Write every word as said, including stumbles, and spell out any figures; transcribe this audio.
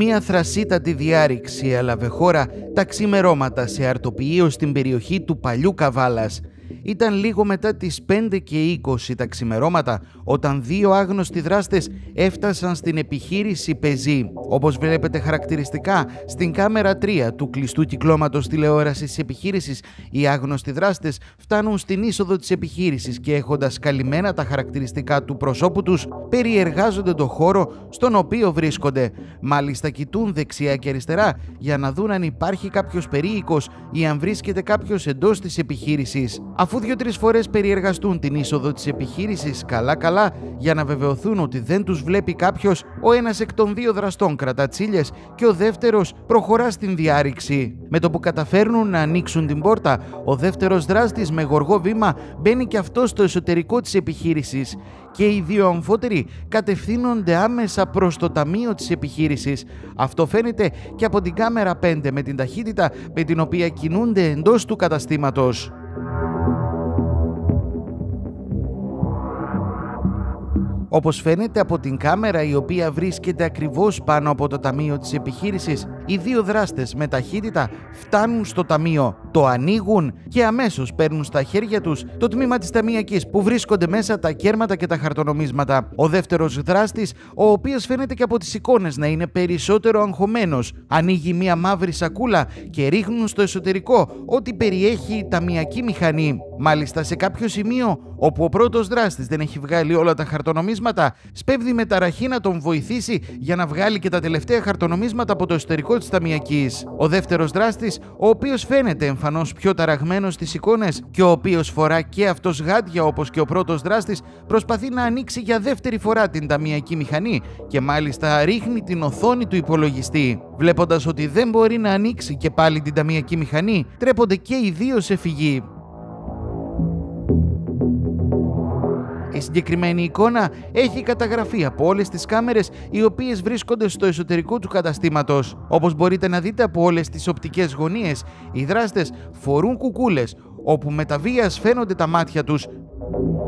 Μία θρασίτατη διάρρηξη έλαβε χώρα τα ξημερώματα σε αρτοποιείο στην περιοχή του Παλιού Καβάλας. Ήταν λίγο μετά τις πέντε και είκοσι τα ξημερώματα όταν δύο άγνωστοι δράστες έφτασαν στην επιχείρηση Πεζή. Όπως βλέπετε χαρακτηριστικά στην κάμερα τρία του κλειστού κυκλώματος τηλεόρασης της επιχείρησης, οι άγνωστοι δράστες φτάνουν στην είσοδο της επιχείρησης και έχοντας καλυμμένα τα χαρακτηριστικά του προσώπου τους, περιεργάζονται το χώρο στον οποίο βρίσκονται. Μάλιστα κοιτούν δεξιά και αριστερά για να δουν αν υπάρχει κάποιος περίοικος ή αν βρίσκεται κάποιος εντός της επιχείρησης. Αφού δύο-τρεις φορές περιεργαστούν την είσοδο της επιχείρησης καλά-καλά για να βεβαιωθούν ότι δεν τους βλέπει κάποιος, ο ένας εκ των δύο δραστών κρατά τσίλιες και ο δεύτερος προχωρά στην διάρρηξη. Με το που καταφέρνουν να ανοίξουν την πόρτα, ο δεύτερος δράστης με γοργό βήμα μπαίνει και αυτό στο εσωτερικό της επιχείρησης και οι δύο αμφότεροι κατευθύνονται άμεσα προς το ταμείο της επιχείρησης. Αυτό φαίνεται και από την κάμερα πέντε με την ταχύτητα με την οποία κινούνται εντός του καταστήματος. Όπως φαίνεται από την κάμερα η οποία βρίσκεται ακριβώς πάνω από το ταμείο της επιχείρησης, οι δύο δράστες με ταχύτητα φτάνουν στο ταμείο, το ανοίγουν και αμέσως παίρνουν στα χέρια τους το τμήμα της ταμιακής που βρίσκονται μέσα τα κέρματα και τα χαρτονομίσματα. Ο δεύτερος δράστης, ο οποίος φαίνεται και από τις εικόνες να είναι περισσότερο αγχωμένος, ανοίγει μία μαύρη σακούλα και ρίχνουν στο εσωτερικό ό,τι περιέχει η ταμιακή μηχανή. Μάλιστα σε κάποιο σημείο όπου ο πρώτος δράστης δεν έχει βγάλει όλα τα χαρτονομίσματα, σπέβδει με ταραχή να τον βοηθήσει για να βγάλει και τα τελευταία χαρτονομίσματα από το εσωτερικό της ταμιακής. Ο δεύτερος δράστης, ο οποίος φαίνεται εμφανώς πιο ταραγμένος στις εικόνες και ο οποίος φορά και αυτός γάντια όπως και ο πρώτος δράστης, προσπαθεί να ανοίξει για δεύτερη φορά την ταμιακή μηχανή και μάλιστα ρίχνει την οθόνη του υπολογιστή. Βλέποντας ότι δεν μπορεί να ανοίξει και πάλι την ταμιακή μηχανή, τρέπονται και οι δύο σε φυγή. Η συγκεκριμένη εικόνα έχει καταγραφεί από όλες τις κάμερες οι οποίες βρίσκονται στο εσωτερικό του καταστήματος. Όπως μπορείτε να δείτε από όλες τις οπτικές γωνίες, οι δράστες φορούν κουκούλες, όπου με τα βίας φαίνονται τα μάτια τους.